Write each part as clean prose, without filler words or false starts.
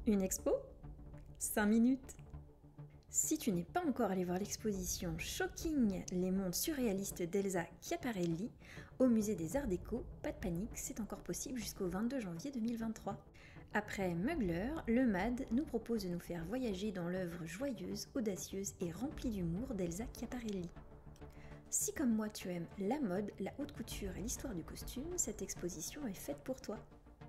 Une expo 5 minutes. Si tu n'es pas encore allé voir l'exposition Shocking, les mondes surréalistes d'Elsa Schiaparelli au musée des Arts Déco, pas de panique, c'est encore possible jusqu'au 22 janvier 2023. Après Mugler, le MAD nous propose de nous faire voyager dans l'œuvre joyeuse, audacieuse et remplie d'humour d'Elsa Schiaparelli. Si comme moi tu aimes la mode, la haute couture et l'histoire du costume, cette exposition est faite pour toi.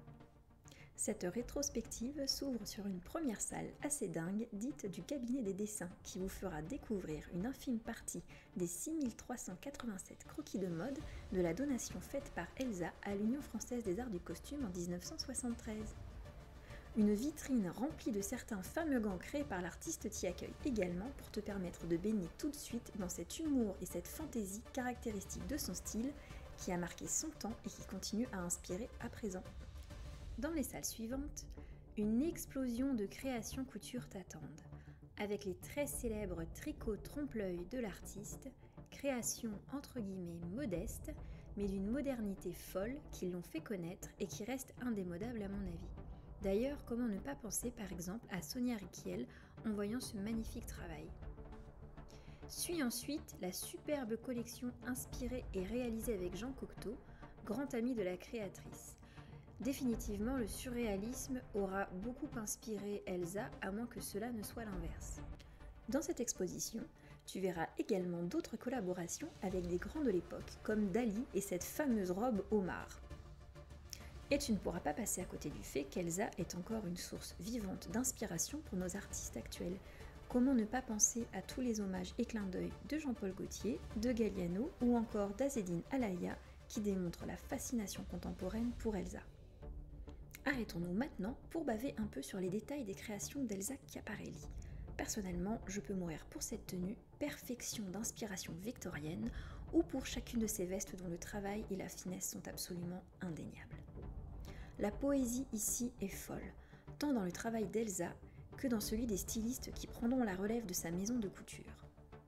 Cette rétrospective s'ouvre sur une première salle assez dingue, dite du cabinet des dessins, qui vous fera découvrir une infime partie des 6387 croquis de mode de la donation faite par Elsa à l'Union française des arts du costume en 1973. Une vitrine remplie de certains fameux gants créés par l'artiste t'y accueille également pour te permettre de baigner tout de suite dans cet humour et cette fantaisie caractéristique de son style qui a marqué son temps et qui continue à inspirer à présent. Dans les salles suivantes, une explosion de créations couture t'attendent, avec les très célèbres tricots trompe-l'œil de l'artiste, créations entre guillemets modestes, mais d'une modernité folle qui l'ont fait connaître et qui reste indémodable à mon avis. D'ailleurs, comment ne pas penser par exemple à Sonia Rykiel en voyant ce magnifique travail. Suit ensuite la superbe collection inspirée et réalisée avec Jean Cocteau, grand ami de la créatrice. Définitivement, le surréalisme aura beaucoup inspiré Elsa, à moins que cela ne soit l'inverse. Dans cette exposition, tu verras également d'autres collaborations avec des grands de l'époque, comme Dali et cette fameuse robe homard. Et tu ne pourras pas passer à côté du fait qu'Elsa est encore une source vivante d'inspiration pour nos artistes actuels. Comment ne pas penser à tous les hommages et clins d'œil de Jean-Paul Gaultier, de Galliano ou encore d'Azzedine Alaïa qui démontrent la fascination contemporaine pour Elsa. Arrêtons-nous maintenant pour baver un peu sur les détails des créations d'Elsa Schiaparelli. Personnellement, je peux mourir pour cette tenue, perfection d'inspiration victorienne, ou pour chacune de ces vestes dont le travail et la finesse sont absolument indéniables. La poésie ici est folle, tant dans le travail d'Elsa que dans celui des stylistes qui prendront la relève de sa maison de couture.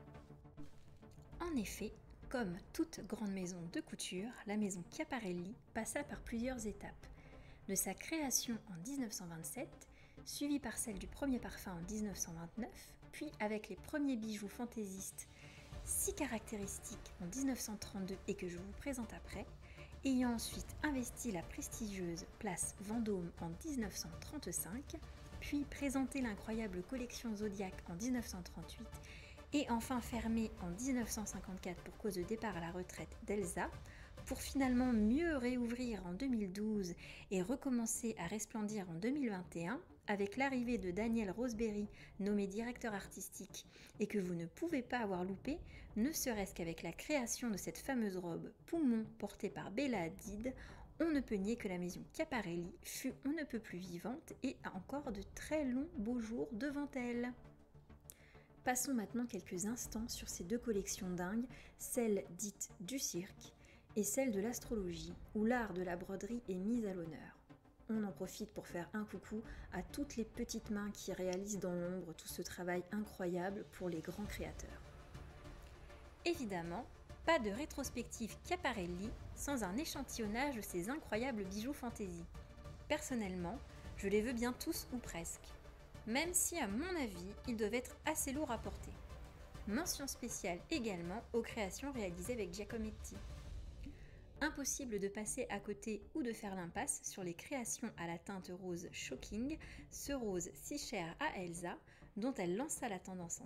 En effet, comme toute grande maison de couture, la maison Schiaparelli passa par plusieurs étapes. De sa création en 1927, suivie par celle du premier parfum en 1929, puis avec les premiers bijoux fantaisistes si caractéristiques en 1932 et que je vous présente après, ayant ensuite investi la prestigieuse place Vendôme en 1935, puis présenté l'incroyable collection Zodiac en 1938 et enfin fermé en 1954 pour cause de départ à la retraite d'Elsa, pour finalement mieux réouvrir en 2012 et recommencer à resplendir en 2021 avec l'arrivée de Daniel Roseberry nommé directeur artistique et que vous ne pouvez pas avoir loupé, ne serait-ce qu'avec la création de cette fameuse robe Poumon portée par Bella Hadid, on ne peut nier que la maison Schiaparelli fut on ne peut plus vivante et a encore de très longs beaux jours devant elle. Passons maintenant quelques instants sur ces deux collections dingues, celle dite du cirque et celle de l'astrologie, où l'art de la broderie est mis à l'honneur. On en profite pour faire un coucou à toutes les petites mains qui réalisent dans l'ombre tout ce travail incroyable pour les grands créateurs. Évidemment, pas de rétrospective Schiaparelli sans un échantillonnage de ces incroyables bijoux fantaisie. Personnellement, je les veux bien tous ou presque. Même si à mon avis, ils doivent être assez lourds à porter. Mention spéciale également aux créations réalisées avec Giacometti. Impossible de passer à côté ou de faire l'impasse sur les créations à la teinte rose Shocking, ce rose si cher à Elsa, dont elle lança la tendance en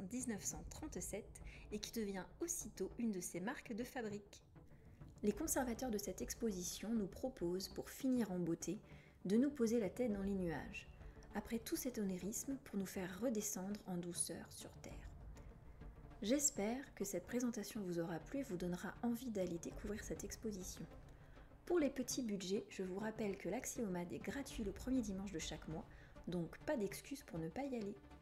1937 et qui devient aussitôt une de ses marques de fabrique. Les conservateurs de cette exposition nous proposent, pour finir en beauté, de nous poser la tête dans les nuages, après tout cet onérisme pour nous faire redescendre en douceur sur Terre. J'espère que cette présentation vous aura plu et vous donnera envie d'aller découvrir cette exposition. Pour les petits budgets, je vous rappelle que l'accès au MAD est gratuit le premier dimanche de chaque mois, donc pas d'excuse pour ne pas y aller.